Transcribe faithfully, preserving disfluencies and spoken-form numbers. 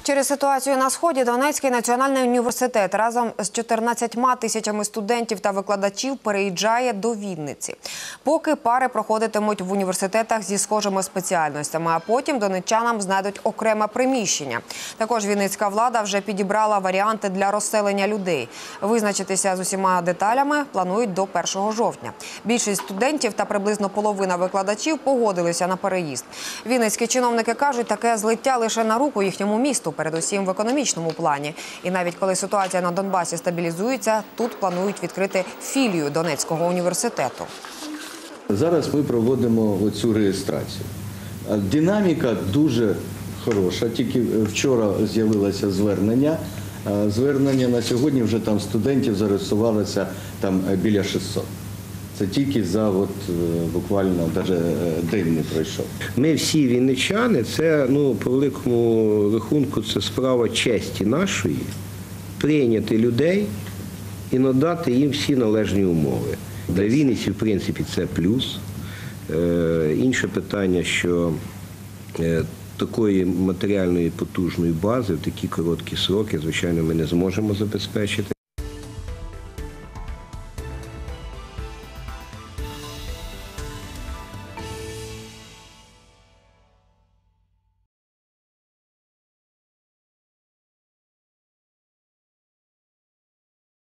Через ситуацію на Сході Донецький національний університет разом з чотирнадцятьма тисячами студентів та викладачів переїжджає до Вінниці. Поки пари проходитимуть в університетах зі схожими спеціальностями, а потім донеччанам знайдуть окреме приміщення. Також вінницька влада вже підібрала варіанти для розселення людей. Визначитися з усіма деталями планують до першого жовтня. Більшість студентів та приблизно половина викладачів погодилися на переїзд. Вінницькі чиновники кажуть, таке злиття лише на руку їхньому місту, передусім в економічному плані. І навіть коли ситуація на Донбасі стабілізується, тут планують відкрити філію Донецького університету. Зараз ми проводимо оцю реєстрацію. Динаміка дуже хороша. Тільки вчора з'явилося звернення. Звернення на сьогодні вже там студентів зареєструвалося там біля шістсот. Це тільки за от, буквально навіть день не пройшов. Ми всі вінничани, це, ну, по великому рахунку, це справа честі нашої, прийняти людей і надати їм всі належні умови. Для Вінниці, в принципі, це плюс. Е, інше питання, що е, такої матеріальної потужної бази в такі короткі сроки, звичайно, ми не зможемо забезпечити.